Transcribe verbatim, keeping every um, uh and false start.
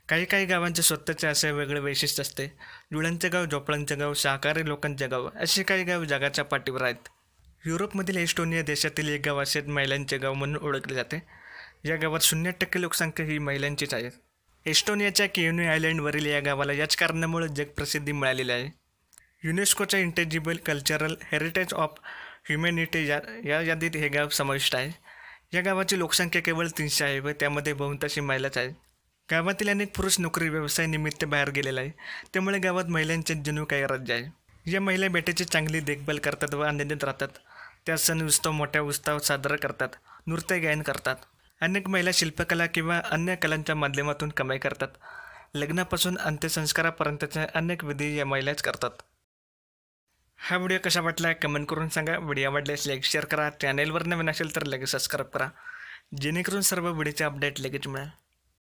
काही काही गावांचे स्वतःचे असे वेगळे वैशिष्ट्य असते. जुळ्यांचे गाव, झोपड्यांचे गाव, शाकाहारी लोकांचे गाव असे काही गाव जगाच्या पाठीवर आहेत. युरोपमधील एस्टोनिया देशातील एक गाव असे महिलांचे गाव म्हणून ओळखले जाते. या गावात शून्य टक्के लोकसंख्या ही महिलांचीच आहे. एस्टोनियाच्या किहनू आयलंडवरील या गावाला याच कारणामुळे जगप्रसिद्धी मिळालेली आहे. युनेस्कोच्या intangible cultural heritage of humanity या या यादीत हे गाव समाविष्ट आहे. या गावाची लोकसंख्या केवळ तीनशे आहे व त्यामध्ये बहुतांशी महिलाच आहेत. गावातील अनेक पुरुष नोकरी व्यवसाय निमित्त बाहेर गेलेला आहे, त्यामुळे गावात महिलांचे जणू काही राज्य आहे. या महिला बेट्याची चांगली देखभाल करतात व आनंदित राहतात. त्या सण उत्सव मोठ्या उत्साहात साजरा करतात, नृत्य गायन करतात. अनेक महिला शिल्पकला किंवा अन्य कलांच्या माध्यमातून कमाई करतात. लग्नापासून अंत्यसंस्कारापर्यंतचे अनेक विधी या महिलाच करतात. हा व्हिडिओ कसा वाटला कमेंट करून सांगा. व्हिडिओ आवडल्यास लाईक शेअर करा. चॅनेलवर नवीन असेल तर लगेच सबस्क्राईब करा, जेणेकरून सर्व व्हिडिओचे अपडेट लगेच मिळेल.